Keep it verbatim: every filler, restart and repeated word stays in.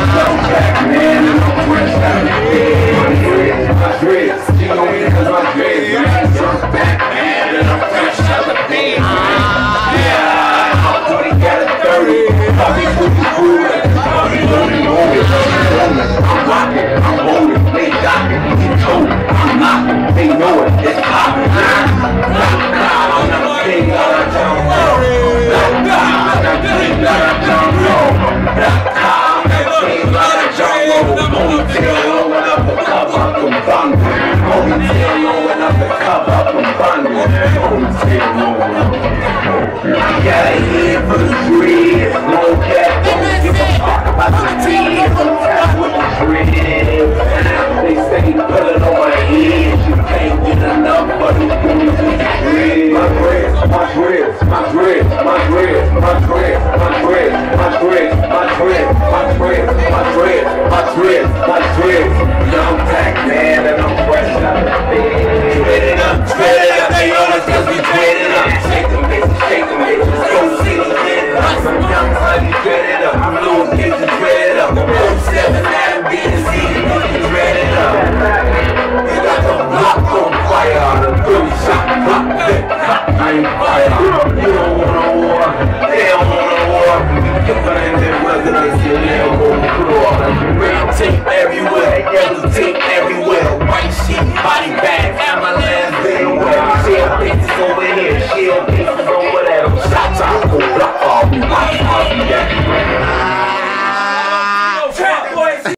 Man, I'm fresh out of the bed. My dreads, my dreads. She know me cause my dreads. Jump back, man, and I'm fresh out of the bed. Yeah, I'm twenty, got a thirty. I'll be pretty cool. I'll be lonely, lonely, lonely. I'm rocking, I'm holding, they docking, you told it. I'm knocking, they know it, it's popping. I'm not a thing that I don't know. I'm not a thing that I don't know. I'm not a thing that I don't know. Ponytail low enough to cover up them bundles. Ponytail low enough to cover up them bundles. Ponytail low enough. I got a head for the dreads. No cap, don't give a fuck about the dreads. I'm tapped with the dreads. They say put it on my head. You can't get enough but it's going to be dreads. My dreads, my dreads, my dreads, my dreads, my dreads, my dreads, my dreads, my dreads, my dreads, my dreads, my dreads, my dreads. Young Pac man and I'm fresh out of the bed. Dreaded up, dreaded up, they know it's cause we dreaded up. Shake them bitches, shake them bitches, go see them dreaded up. Some young honey dreaded up, I'm little kids are dreaded up. oh seven Adam B and C, you dreaded up. We got the block on fire, the thirty shot block, I ain't fire. You don't want a war, they don't want a war. You find them residents in there on the floor. Red tape everywhere, yellow tape